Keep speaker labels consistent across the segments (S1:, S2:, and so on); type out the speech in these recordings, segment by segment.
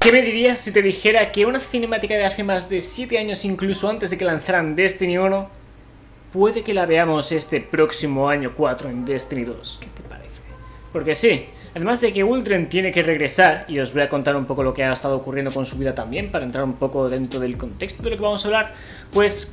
S1: ¿Qué me dirías si te dijera que una cinemática de hace más de 7 años, incluso antes de que lanzaran Destiny 1, puede que la veamos este próximo año 4 en Destiny 2? ¿Qué te parece? Porque sí, además de que Uldren tiene que regresar, y os voy a contar un poco lo que ha estado ocurriendo con su vida también, para entrar un poco dentro del contexto de lo que vamos a hablar, pues...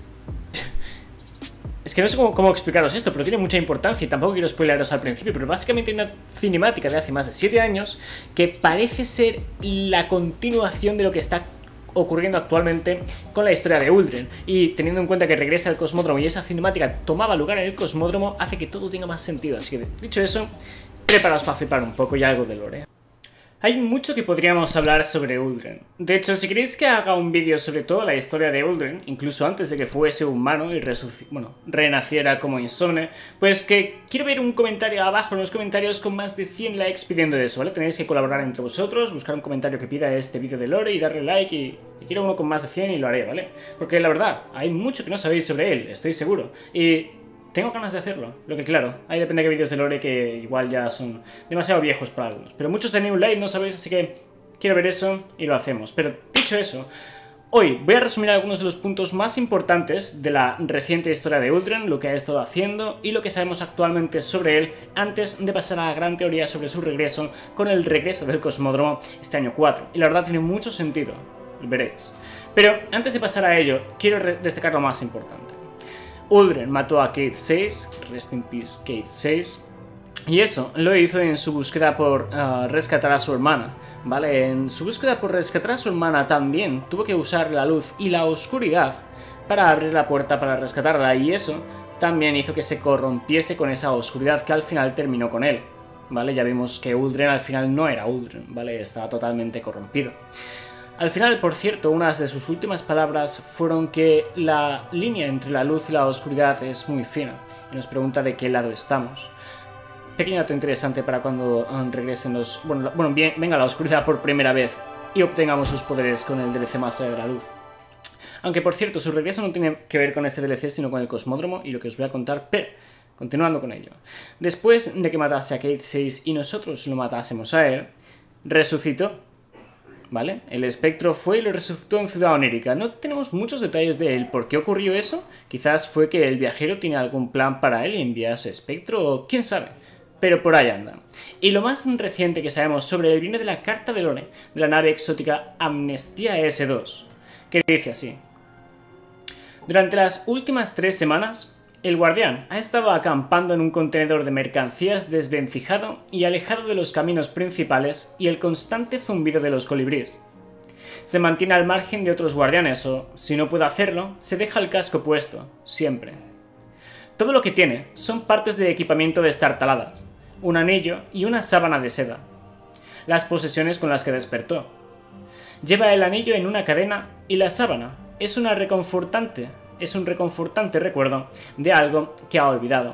S1: Es que no sé cómo explicaros esto, pero tiene mucha importancia y tampoco quiero spoileros al principio, pero básicamente hay una cinemática de hace más de 7 años que parece ser la continuación de lo que está ocurriendo actualmente con la historia de Uldren, y teniendo en cuenta que regresa al cosmódromo y esa cinemática tomaba lugar en el cosmódromo, hace que todo tenga más sentido. Así que, dicho eso, preparaos para flipar un poco y algo de lore. Hay mucho que podríamos hablar sobre Uldren. De hecho, si queréis que haga un vídeo sobre toda la historia de Uldren, incluso antes de que fuese humano y renaciera como Insomne, pues que quiero ver un comentario abajo en los comentarios con más de 100 likes pidiendo eso, ¿vale? Tenéis que colaborar entre vosotros, buscar un comentario que pida este vídeo de lore y darle like, y quiero uno con más de 100 y lo haré, ¿vale? Porque la verdad, hay mucho que no sabéis sobre él, estoy seguro. Y... tengo ganas de hacerlo, lo que claro, ahí depende de qué vídeos de lore que igual ya son demasiado viejos para algunos. Pero muchos tenéis un like, no sabéis, así que quiero ver eso y lo hacemos. Pero dicho eso, hoy voy a resumir algunos de los puntos más importantes de la reciente historia de Uldren, lo que ha estado haciendo y lo que sabemos actualmente sobre él, antes de pasar a la gran teoría sobre su regreso con el regreso del cosmódromo este año 4. Y la verdad tiene mucho sentido, lo veréis. Pero antes de pasar a ello, quiero destacar lo más importante. Uldren mató a Cayde 6, rest in peace Cayde 6, y eso lo hizo en su búsqueda por rescatar a su hermana, ¿vale? En su búsqueda por rescatar a su hermana también tuvo que usar la luz y la oscuridad para abrir la puerta para rescatarla, y eso también hizo que se corrompiese con esa oscuridad que al final terminó con él, ¿vale? Ya vimos que Uldren al final no era Uldren, ¿vale? Estaba totalmente corrompido. Al final, por cierto, unas de sus últimas palabras fueron que la línea entre la luz y la oscuridad es muy fina, y nos pregunta de qué lado estamos. Pequeño dato interesante para cuando regresen los... venga la oscuridad por primera vez y obtengamos sus poderes con el DLC más allá de la luz. Aunque, por cierto, su regreso no tiene que ver con ese DLC, sino con el cosmódromo y lo que os voy a contar, pero... continuando con ello. Después de que matase a Cayde 6 y nosotros lo matásemos a él, resucitó. ¿Vale? El espectro fue y lo resucitó en Ciudad Onírica. No tenemos muchos detalles de él. ¿Por qué ocurrió eso? Quizás fue que el viajero tiene algún plan para él y envía a su espectro, o quién sabe. Pero por ahí anda. Y lo más reciente que sabemos sobre él viene de la carta de lore de la nave exótica Amnestía S2, que dice así: durante las últimas 3 semanas, el guardián ha estado acampando en un contenedor de mercancías desvencijado y alejado de los caminos principales y el constante zumbido de los colibríes. Se mantiene al margen de otros guardianes o, si no puede hacerlo, se deja el casco puesto, siempre. Todo lo que tiene son partes de equipamiento destartaladas, un anillo y una sábana de seda. Las posesiones con las que despertó. Lleva el anillo en una cadena y la sábana es un reconfortante recuerdo de algo que ha olvidado.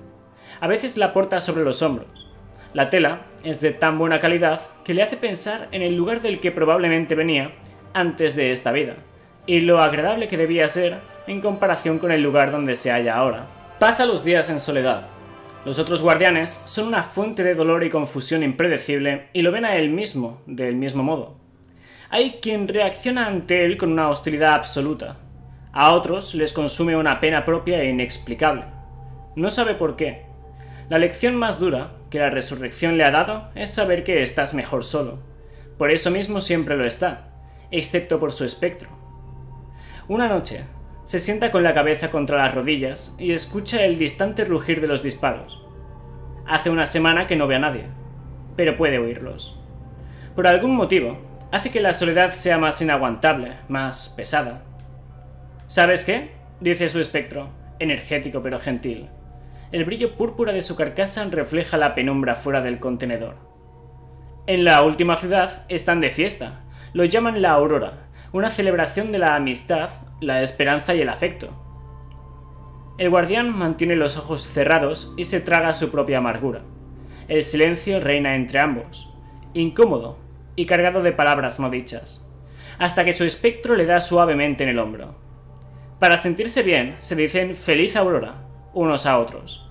S1: A veces la porta sobre los hombros. La tela es de tan buena calidad que le hace pensar en el lugar del que probablemente venía antes de esta vida, y lo agradable que debía ser en comparación con el lugar donde se halla ahora. Pasa los días en soledad. Los otros guardianes son una fuente de dolor y confusión impredecible y lo ven a él mismo del mismo modo. Hay quien reacciona ante él con una hostilidad absoluta. A otros les consume una pena propia e inexplicable. No sabe por qué. La lección más dura que la resurrección le ha dado es saber que estás mejor solo. Por eso mismo siempre lo está, excepto por su espectro. Una noche, se sienta con la cabeza contra las rodillas y escucha el distante rugir de los disparos. Hace una semana que no ve a nadie, pero puede oírlos. Por algún motivo, hace que la soledad sea más inaguantable, más pesada. ¿Sabes qué?, dice su espectro, energético pero gentil. El brillo púrpura de su carcasa refleja la penumbra fuera del contenedor. En la última ciudad están de fiesta. Lo llaman la Aurora, una celebración de la amistad, la esperanza y el afecto. El guardián mantiene los ojos cerrados y se traga su propia amargura. El silencio reina entre ambos, incómodo y cargado de palabras no dichas, hasta que su espectro le da suavemente en el hombro. Para sentirse bien, se dicen «Feliz Aurora» unos a otros.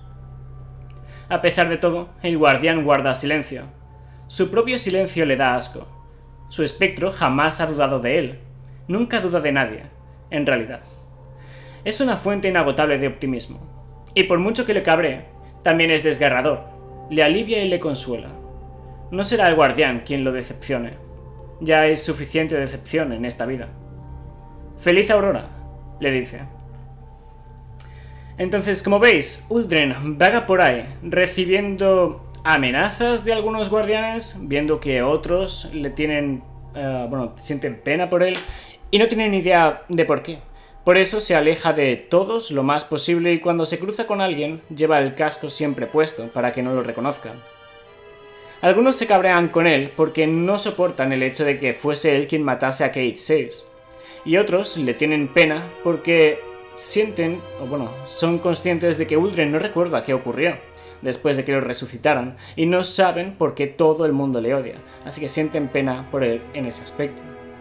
S1: A pesar de todo, el guardián guarda silencio. Su propio silencio le da asco. Su espectro jamás ha dudado de él. Nunca duda de nadie, en realidad. Es una fuente inagotable de optimismo. Y por mucho que le cabree, también es desgarrador. Le alivia y le consuela. No será el guardián quien lo decepcione. Ya hay suficiente decepción en esta vida. «Feliz aurora», le dice. Entonces, como veis, Uldren vaga por ahí, recibiendo amenazas de algunos guardianes, viendo que otros le tienen, sienten pena por él, y no tienen idea de por qué. Por eso se aleja de todos lo más posible y cuando se cruza con alguien, lleva el casco siempre puesto, para que no lo reconozcan. Algunos se cabrean con él porque no soportan el hecho de que fuese él quien matase a Cayde VI, y otros le tienen pena porque sienten, son conscientes de que Uldren no recuerda qué ocurrió después de que lo resucitaran y no saben por qué todo el mundo le odia, así que sienten pena por él en ese aspecto.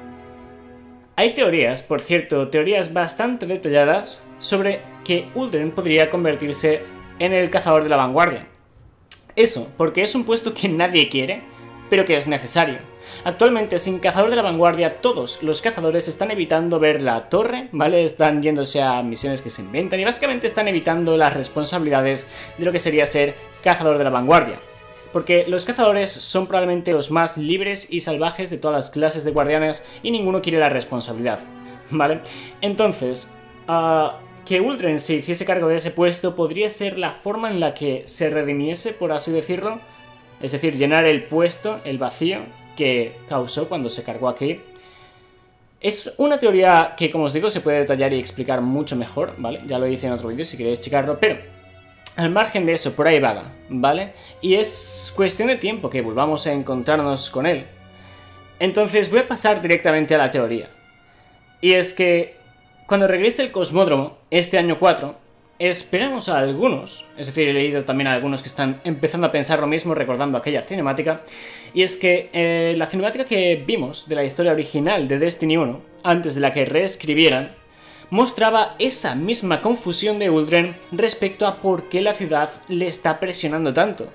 S1: Hay teorías, por cierto, teorías bastante detalladas sobre que Uldren podría convertirse en el cazador de la vanguardia. Eso, porque es un puesto que nadie quiere, pero que es necesario. Actualmente, sin cazador de la vanguardia, todos los cazadores están evitando ver la torre, ¿vale? Están yéndose a misiones que se inventan y básicamente están evitando las responsabilidades de lo que sería ser cazador de la vanguardia. Porque los cazadores son probablemente los más libres y salvajes de todas las clases de guardianes y ninguno quiere la responsabilidad, ¿vale? Entonces, que Uldren se hiciese cargo de ese puesto podría ser la forma en la que se redimiese, por así decirlo. Es decir, llenar el puesto, el vacío que causó cuando se cargó a Cayde. Es una teoría que, como os digo, se puede detallar y explicar mucho mejor, ¿vale? Ya lo hice en otro vídeo si queréis checarlo, pero al margen de eso, por ahí vaga, ¿vale? Y es cuestión de tiempo que volvamos a encontrarnos con él. Entonces voy a pasar directamente a la teoría. Y es que cuando regrese el cosmódromo, este año 4, esperamos a algunos, es decir, he leído también a algunos que están empezando a pensar lo mismo recordando aquella cinemática, y es que la cinemática que vimos de la historia original de Destiny 1, antes de la que reescribieran, mostraba esa misma confusión de Uldren respecto a por qué la ciudad le está presionando tanto.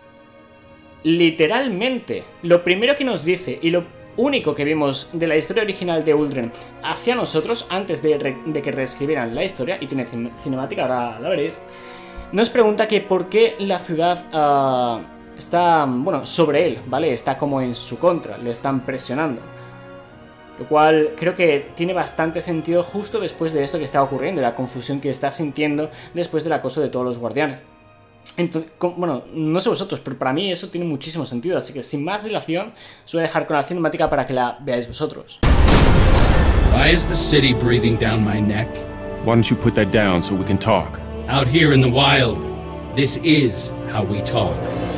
S1: Literalmente, lo primero que nos dice y lo único que vimos de la historia original de Uldren hacia nosotros antes de que reescribieran la historia, y tiene cinemática, ahora la veréis, nos pregunta que por qué la ciudad está, sobre él, ¿vale? Está como en su contra, le están presionando. Lo cual creo que tiene bastante sentido justo después de esto que está ocurriendo, la confusión que está sintiendo después del acoso de todos los guardianes. Entonces, no sé vosotros, pero para mí eso tiene muchísimo sentido, así que sin más dilación os voy a dejar con la cinemática para que la veáis vosotros.
S2: Why is the city breathing down my neck?
S3: Why don't you put that down so we can talk?
S2: Out here in the wild, this is how we talk.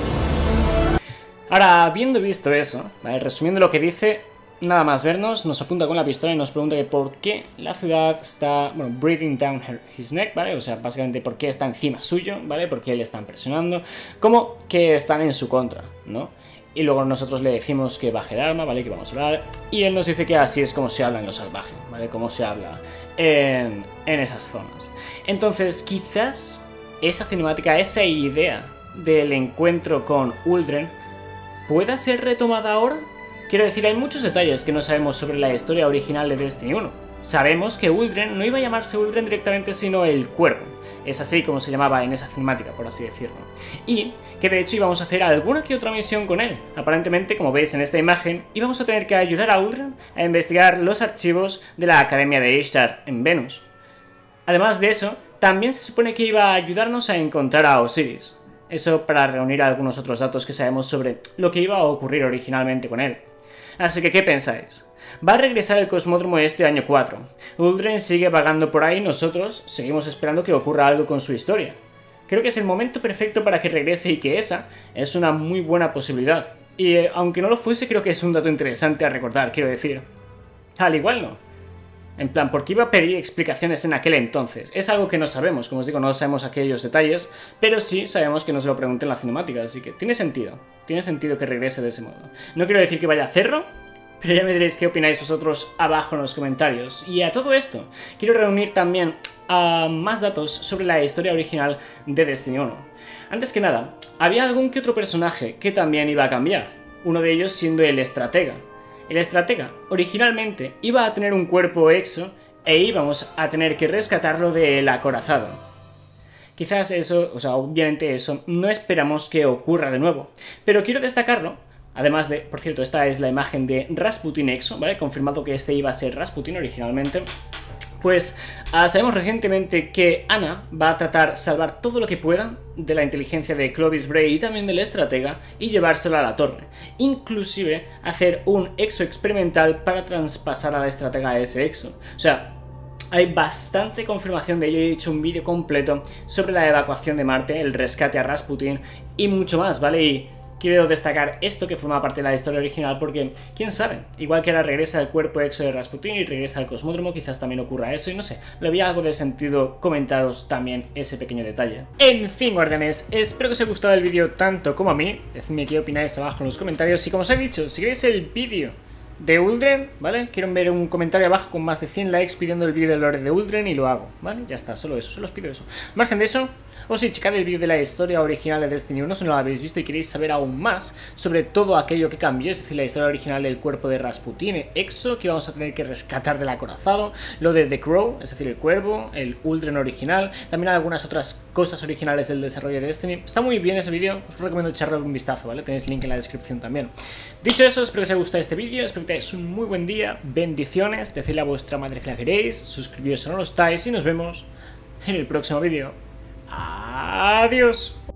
S1: Ahora, habiendo visto eso, ¿vale? Resumiendo lo que dice, nada más vernos, nos apunta con la pistola y nos pregunta que por qué la ciudad está, breathing down his neck, ¿vale? O sea, básicamente por qué está encima suyo, ¿vale? Por qué le están presionando, como que están en su contra, ¿no? Y luego nosotros le decimos que baje el arma, ¿vale? Que vamos a hablar, y él nos dice que así es como se habla en lo salvaje, ¿vale? Como se habla en esas zonas. Entonces, quizás esa cinemática, esa idea del encuentro con Uldren pueda ser retomada ahora. Quiero decir, hay muchos detalles que no sabemos sobre la historia original de Destiny 1. Sabemos que Uldren no iba a llamarse Uldren directamente, sino el Cuervo. Es así como se llamaba en esa cinemática, por así decirlo. Y que de hecho íbamos a hacer alguna que otra misión con él. Aparentemente, como veis en esta imagen, íbamos a tener que ayudar a Uldren a investigar los archivos de la Academia de Ishtar en Venus. Además de eso, también se supone que iba a ayudarnos a encontrar a Osiris. Eso para reunir algunos otros datos que sabemos sobre lo que iba a ocurrir originalmente con él. Así que, ¿qué pensáis? Va a regresar el cosmódromo este año 4. Uldren sigue vagando por ahí, nosotros seguimos esperando que ocurra algo con su historia. Creo que es el momento perfecto para que regrese y que esa es una muy buena posibilidad. Y aunque no lo fuese, creo que es un dato interesante a recordar, quiero decir. Al igual no. En plan, ¿por qué iba a pedir explicaciones en aquel entonces? Es algo que no sabemos, como os digo, no sabemos aquellos detalles, pero sí sabemos que nos lo pregunten en la cinemática, así que tiene sentido que regrese de ese modo. No quiero decir que vaya a hacerlo, pero ya me diréis qué opináis vosotros abajo en los comentarios. Y a todo esto, quiero reunir también más datos sobre la historia original de Destiny 1. Antes que nada, había algún que otro personaje que también iba a cambiar, uno de ellos siendo el estratega. El estratega originalmente iba a tener un cuerpo exo e íbamos a tener que rescatarlo del acorazado. Quizás eso, obviamente eso no esperamos que ocurra de nuevo, pero quiero destacarlo. Además de, por cierto, esta es la imagen de Rasputin exo, ¿vale? Confirmado que este iba a ser Rasputin originalmente. Pues sabemos recientemente que Ana va a tratar salvar todo lo que pueda de la inteligencia de Clovis Bray y también del estratega y llevárselo a la torre. Inclusive hacer un exo experimental para traspasar a la estratega a ese exo. O sea, hay bastante confirmación de ello. He hecho un vídeo completo sobre la evacuación de Marte, el rescate a Rasputin y mucho más, ¿vale? Y quiero destacar esto que forma parte de la historia original porque, quién sabe, igual que ahora regresa el cuerpo exo de Rasputin y regresa al cosmódromo, quizás también ocurra eso y no sé, le había algo de sentido comentaros también ese pequeño detalle. En fin, guardianes, espero que os haya gustado el vídeo tanto como a mí, decidme qué opináis abajo en los comentarios y como os he dicho, si queréis el vídeo de Uldren, ¿vale? Quiero ver un comentario abajo con más de 100 likes pidiendo el vídeo del lore de Uldren y lo hago, ¿vale? Ya está, solo eso, solo os pido eso. Margen de eso, os he checado el vídeo de la historia original de Destiny 1 si no lo habéis visto y queréis saber aún más sobre todo aquello que cambió, es decir, la historia original del cuerpo de Rasputin, exo, que vamos a tener que rescatar del acorazado, lo de The Crow, es decir, el cuervo, el Uldren original, también algunas otras cosas originales del desarrollo de Destiny. Está muy bien ese vídeo, os recomiendo echarle un vistazo, ¿vale? Tenéis link en la descripción también. Dicho eso, espero que os haya gustado este vídeo, espero que tengáis un muy buen día, bendiciones, decidle a vuestra madre que la queréis, suscribiros si no lo estáis y nos vemos en el próximo vídeo. Adiós.